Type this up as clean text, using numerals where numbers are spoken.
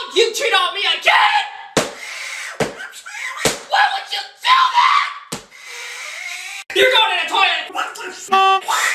you cheat on me again? Why would you do that? You're going to the toilet! What the f***?